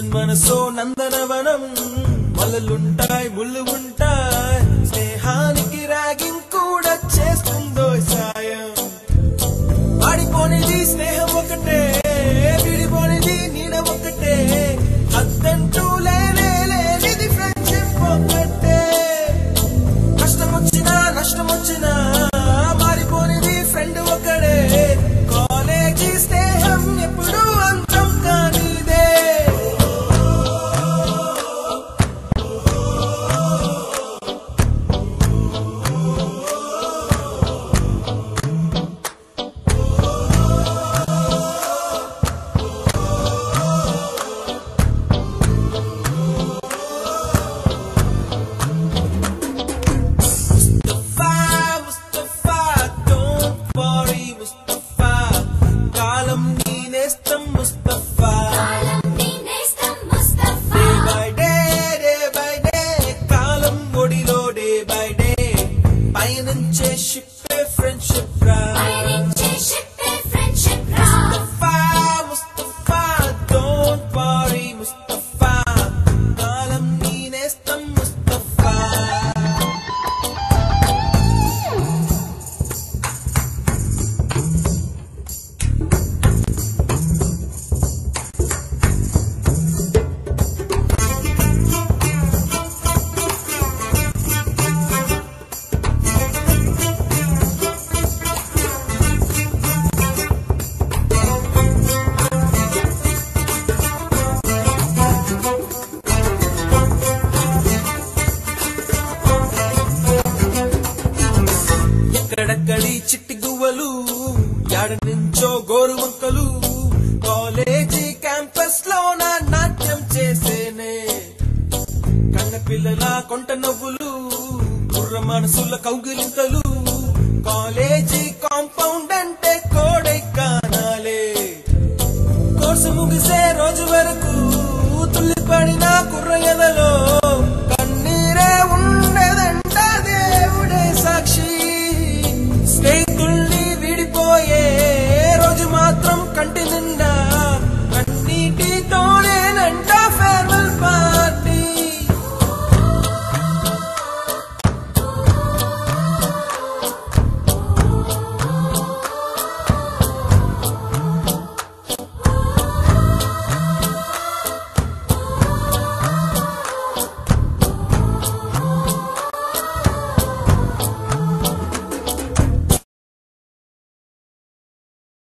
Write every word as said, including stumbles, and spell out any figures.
మనసో నందనవనం మలలుంటాయి ముళ్ళు ఉంటాయి స్నేహానికి రాగింగ్ కూడా చేస్తుందో సాయం ఆడిపోనిది స్నేహం ఒకటే విడిపోనిది నీడ ఒకటే అద్దంటూ లేనే లేనిది ఫ్రెండ్షిప్ ఒకటే కష్టం వచ్చినా నష్టం వచ్చినా మారిపోనిది ఫ్రెండ్ ఒకడే కాలేజీ స్నేహం ఎప్పుడు అంతం కానిదే ఎక్కడెక్కడి చిట్టి గువ్వలు యాడ నుంచో గోరు వంకలు కాలేజీ క్యాంపస్ లో నా నాట్యం చేసేనే కన్న పిల్లల కొంట నవ్వులు కుర్ర మనసుల కౌగిలింతలు కాలేజీ కాంపౌండ్ అంటే కోడై కానాలే కోర్సు ముగిసే రోజు వరకు తుల్లిపడిన కుర్ర ఎదలో కన్నీరే ఉండేదంట దేవుడే సాక్షి స్నేహితుల్ని విడిపోయే రోజు మాత్రం కంటి నిండా